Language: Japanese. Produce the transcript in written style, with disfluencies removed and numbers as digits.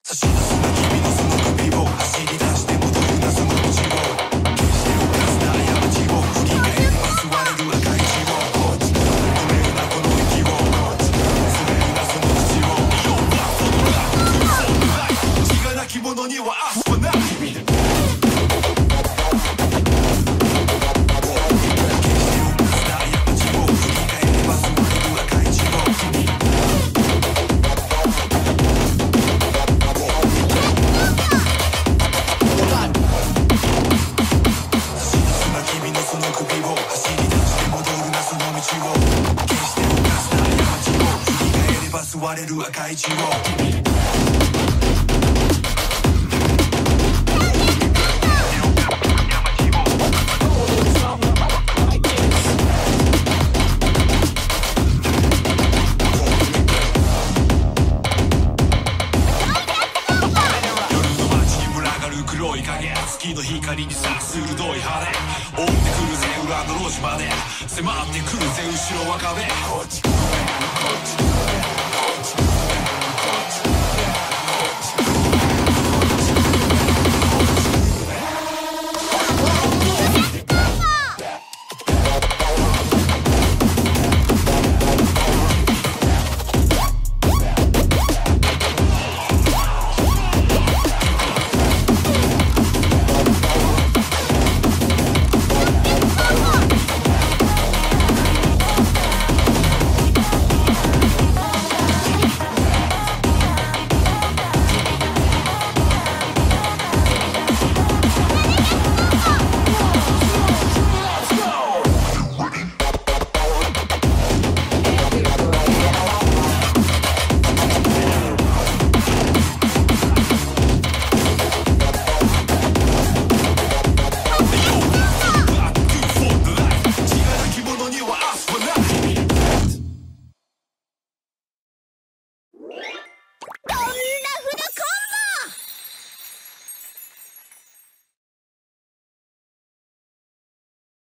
差し出すな君のその首を走り出して戻るなその道を決して犯すな過ちを振り返れば吸われる赤い血を止めるなこの息を詰めるなその口を血がなき者には明日はない吸われる赤い血を黒い影月の光にさ鋭い羽追ってくるぜ裏の路地まで迫ってくるぜ後ろは壁こっち来るねこっち来るねこっち来るね